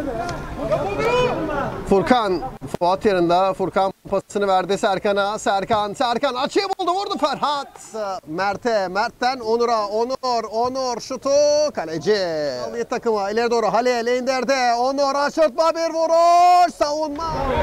Furkan, Fuat yanında. Furkan pasını verdi Serkan'a. Serkan açıyı buldu, vurdu Ferhat. Mert'ten Onur'a. Onur şutu. Kaleci. Alıyor takıma ileri doğru. Halil indirdi. Onur aşırtma bir vuruş. Savunma.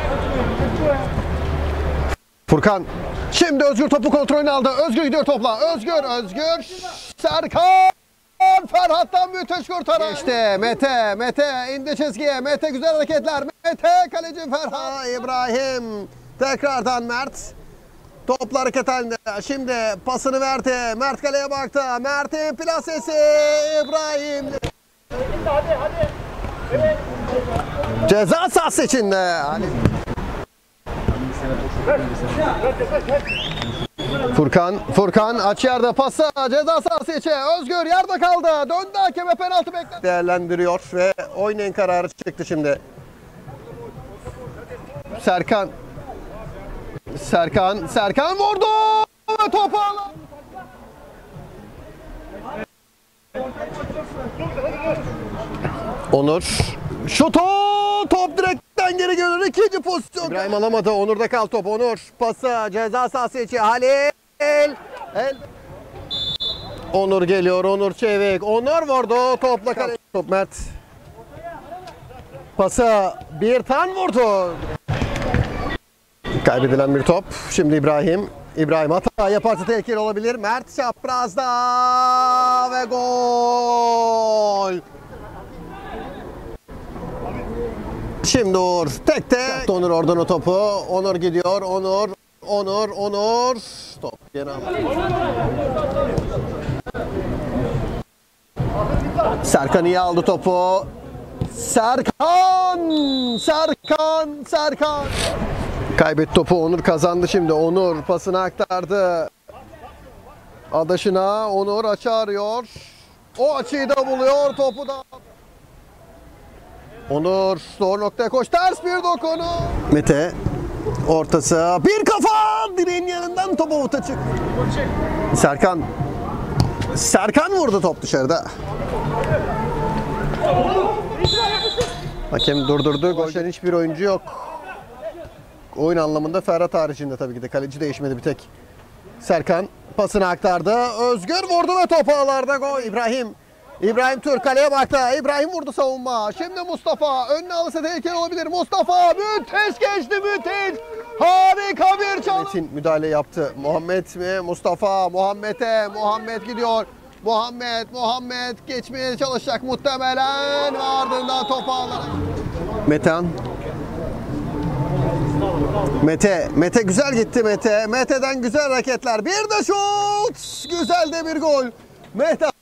Furkan. Şimdi Özgür topu kontrolünü aldı. Özgür gidiyor topla. Özgür. Serkan. Ferhat'tan müthiş kurtaran. İşte Mete indi çizgiye. Mete güzel hareketler. Mete kaleci Ferhat. İbrahim. Tekrardan Mert. Topla hareket halinde. Şimdi pasını verdi. Mert kaleye baktı. Mert'in plasesi. İbrahim. Hadi. Evet. Ceza sahası içinde. Furkan aç yerde pası ceza sahası içi. Özgür yerde kaldı. Döndü hakeme, penaltı bekledi. Değerlendiriyor ve oynayın kararı çıktı şimdi. Serkan vurdu ve topu aldı. Onur şutu, top direkten geri gelir. İkinci pozisyon. İbrahim alamadı. Onur'da kal top. Onur pası ceza sahası içi. Halil. Onur geliyor. Onur çevik. Onur vurdu. Topla kale. Top Mert. Pası bir tan vurdu. Kaybedilen bir top. Şimdi İbrahim hata yaparsa tehlikeli olabilir. Mert çaprazda ve gol. Şimdi Uğur tek. Onur oradan o topu. Onur gidiyor. Onur. Top geri aldı. Serkan iyi aldı topu. Serkan. Kaybetti topu. Onur kazandı şimdi. Onur pasını aktardı. Adaşına. Onur açı arıyor. O açıyı da buluyor. Topu da. Onur doğru noktaya koş. Ters bir dokunu. Mete ortası. Bir kafa. Direğin yanından topu avuta çık. Serkan vurdu, top dışarıda. Hakem durdurdu. Golden hiçbir oyuncu yok. Oyun anlamında Ferhat haricinde tabii ki de. Kaleci değişmedi bir tek. Serkan pasını aktardı. Özgür vurdu ve top ağlarda gol. İbrahim Türk kaleye baktı. İbrahim vurdu savunma. Şimdi Mustafa. Önüne alırsa tehlikeli olabilir. Mustafa müthiş geçti. Harika bir çalım. Müdahale yaptı. Muhammed mi? Mustafa. Muhammed gidiyor. Muhammed geçmeye çalışacak muhtemelen. Ardından top ağlara. Metehan. Mete güzel gitti Mete'den güzel hareketler. Bir de şut. Güzel de bir gol. Mete